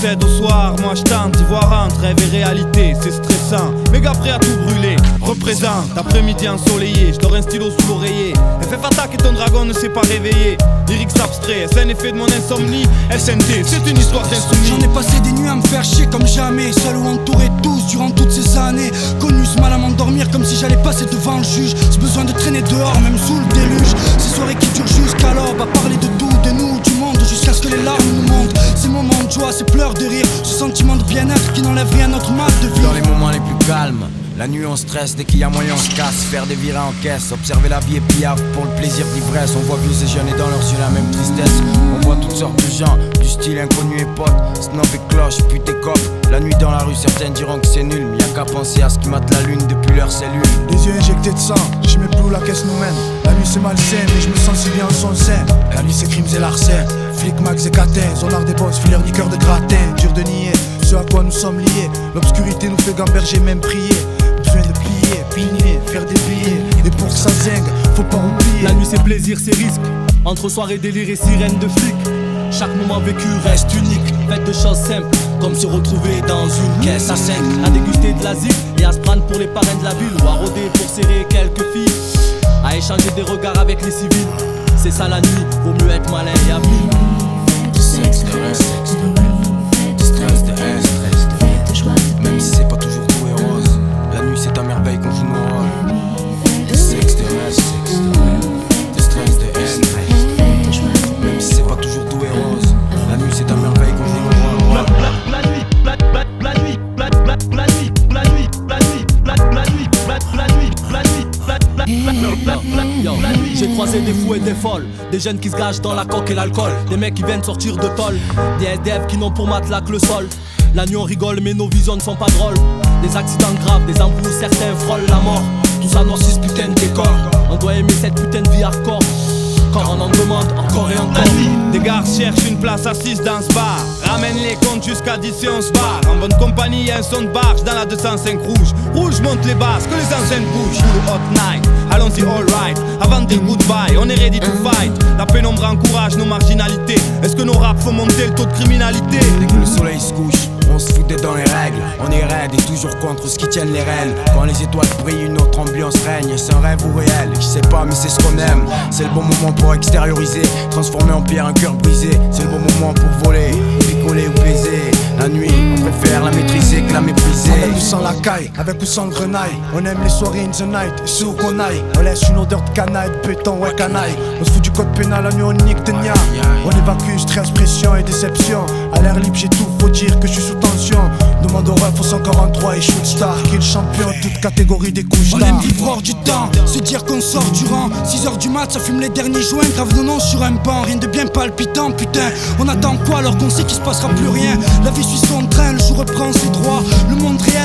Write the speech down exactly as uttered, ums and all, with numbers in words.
succède au soir, moi je tente d'y voir entre rêve et réalité, c'est stressant. Méga prêt à tout brûler, représente, après-midi ensoleillé, je dors un stylo sous l'oreiller. F F attaque et ton dragon ne s'est pas réveillé. Lyrics abstrait, c'est un effet de mon insomnie. S N T, c'est une histoire d'insoumis. J'en ai passé des nuits à me faire chier comme jamais, seul ou entouré de tous durant toutes ces années. Connu ce mal à m'endormir comme si j'allais passer devant le juge. Ce besoin de traîner dehors même sous le déluge. Ces soirées qui durent jusqu'à l'aube, à parler de tout, de nous, du monde, jusqu'à ce que les larmes nous montent. Ces moments de joie, ces pleurs de rire, ce sentiment de bien-être qui n'enlève rien à notre mal de vie. Dans les moments les plus calmes, la nuit on stresse, dès qu'il y a moyen on se casse. Faire des virées en caisse, observer la vie et piave pour le plaisir d'ivresse. On voit vieux et jeunes et dans leurs yeux la même tristesse. On voit toutes sortes de gens, du style inconnu et potes, snob et cloche, pute et cop. La nuit dans la rue, certains diront que c'est nul, mais y'a qu'à penser à ce qui mate la lune depuis leurs cellules. Les yeux injectés de sang, je sais plus où la caisse nous mène. La nuit c'est malsain, mais je me sens si bien en son sein. La nuit c'est crimes et larcins, flics, max et catins, zonard des boss, fileurs, niqueurs de gratin. Dur de nier ce à quoi nous sommes liés. L'obscurité nous fait gamberger, même prier. Besoin de plier, pigner, faire des billets. Et pour que ça zingue, faut pas oublier. La nuit c'est plaisir, c'est risque. Entre soirée délire et sirène de flics. Chaque moment vécu reste unique. Faites de choses simples, comme se retrouver dans une caisse à cinq. À déguster de la zig et à se prendre pour les parrains de la ville. Ou à rôder pour serrer quelques filles. À échanger des regards avec les civils. C'est ça la nuit, vaut mieux être malin et habile. Du sexe, de reste, du stress, de S, même si c'est pas toujours tout et rose. La nuit c'est ta merveille qu'on joue nos rôles. Du sexe, de reste, du stress, de S, même si c'est pas toujours tout et rose. La nuit c'est ta merveille qu'on joue nos rôles. La nuit, la nuit, la nuit, la nuit, la nuit, la nuit, la nuit, la nuit, la nuit, la nuit, la nuit. J'ai croisé des fous et des folles, des jeunes qui se gâchent dans la coque et l'alcool, des mecs qui viennent sortir de tôle, des S D F qui n'ont pour matelas que le sol. La nuit on rigole mais nos visions ne sont pas drôles. Des accidents graves, des embrouilles, certains frôlent la mort. Tout ça noircit ce putain de décor. On doit aimer cette putain de vie hardcore. Quand on en demande encore et encore. Des gars cherchent une place assise dans ce bar. Ramène les comptes jusqu'à dix et on se barre. En bonne compagnie y'a un son de barge dans la deux cent cinq rouge. Rouge monte les basses, que les enceintes bougent. Full hot night, allons-y alright. Avant de dire goodbye, on est ready to fight. La pénombre encourage nos marginalités. Est-ce que nos raps font monter le taux de criminalité? Dès que le soleil se couche, on se foutait dans les règles. On est raide et toujours contre ce qui tiennent les rênes. Quand les étoiles brillent, une autre ambiance règne. C'est un rêve ou réel, je sais pas mais c'est ce qu'on aime. C'est le bon moment pour extérioriser, transformer en pierre un cœur brisé. C'est le bon moment pour voler, picoler ou baiser. La nuit, on préfère la maîtriser que la mépriser. Avec ou sans la caille, avec ou sans grenaille. On aime les soirées in the night, et ceux où qu'on aille. On laisse une odeur de canaille, de béton, ouais canaille. On se fout du code pénal, la nuit on nique de nia. On évacue stress, pression et déception. À l'air libre j'ai tout, faut dire que je suis sous tension. Demande au ref au cent quarante-trois et shoot star. Qui est le champion, toute catégorie des couches. On aime vivre hors du temps, se dire qu'on sort du rang. six heures du mat, ça fume les derniers joints. Grave de nom sur un banc, rien de bien palpitant, putain. On attend quoi alors qu'on sait qu'il se passera plus rien? La vie suit son train, le jour reprend ses droits. Le monde réel